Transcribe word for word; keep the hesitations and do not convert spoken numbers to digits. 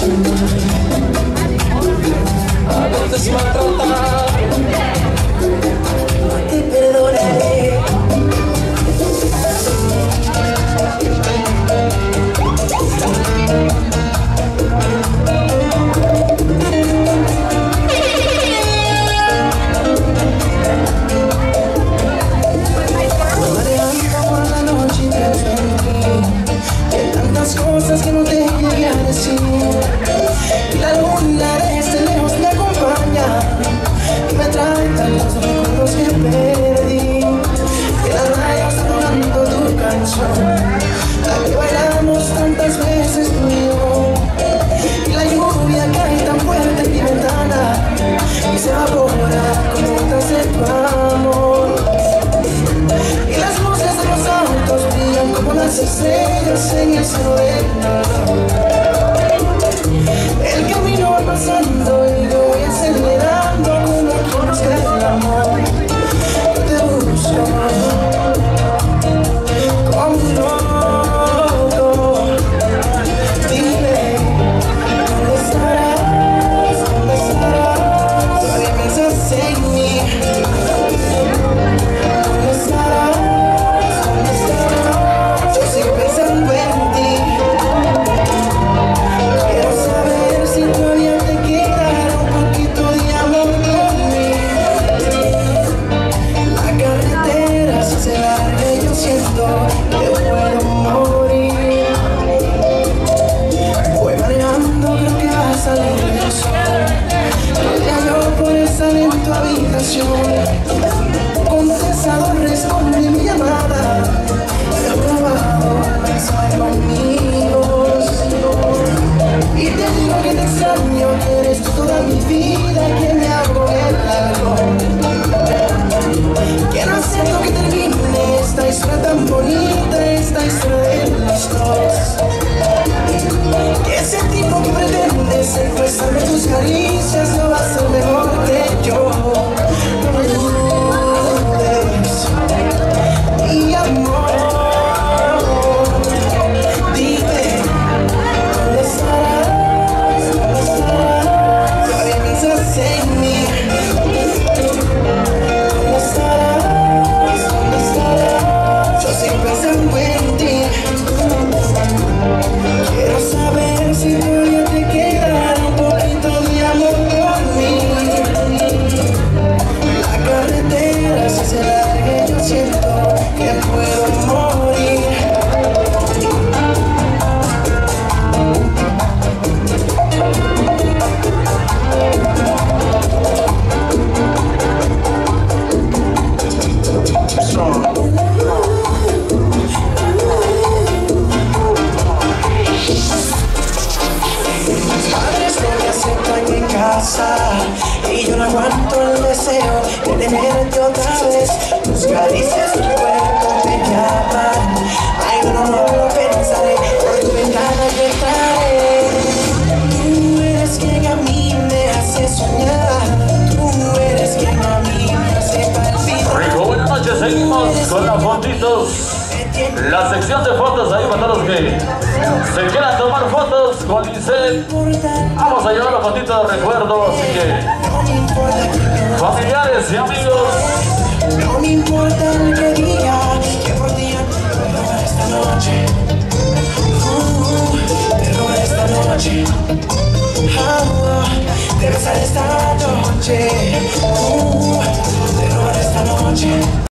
A veces maltratar, no te perdonaré. Cosas que no te llegué a decir, y la luna desde lejos me acompaña y me trae tantos recuerdos que perdí, y las rayas sonando tu canción, la que bailamos tantas veces tú y yo, y la lluvia cae tan fuerte en mi ventana y se evapora con gotas de tu amor, y las luces de los autos brillan como las estrellas en el cielo del nada. El camino va pasando y yo voy acelerando como quien busca el amor. Yo te busco como un loco. Dime, ¿dónde estarás? ¿Dónde estarás? Todavía piensas en mí. ¿Dónde estarás? ¿Dónde estarás? Yo sigo pensando en ti. Quiero saber si todavía te queda un poquito de amor por mí. La carretera se hace larga y yo siento que puedo morir. Voy manejando, creo que va a salir el sol. Rodea yo por esa en tu habitación. Contestador, responde mi llamada. He probado mensajes conmigo y te digo que te extraño, que eres tú toda mi vida, que me hago el largo, que no acepto que termine esta historia tan bonita, esta historia de los dos, que ese tipo que pretende secuestrarme tus caricias no va a ser mejor que yo. No me dudes, mi amor. Dime, ¿dónde estarás? ¿Dónde estarás? Todavía piensas en mí. ¿Dónde estarás? ¿Dónde estarás? Yo sigo pensando en ti. Quiero saber si todavía te queda un poquito de amor por mí. La carretera se hace larga y yo siento que puedo morir. Padres no me aceptan en casa y yo no aguanto el deseo de tenerte otra vez. Tus caricias, tu cuerpo me llaman. Ay, no, no, no lo pensaré. Por tu ventana yo entraré. Tú eres quien a mí me hace soñar. Tú eres quien a mí me hace palpitar. Rico, buenas noches, seguimos con las fotitos. La sección de fotos ahí para los que se quieran tomar fotos con Lisette. Vamos a llevar la fotito de recuerdo, así que familiares y amigos. No me importa el que diga que por ti pero esta noche, uh, pero esta noche, uh, debe ser esta noche, uh, pero esta noche.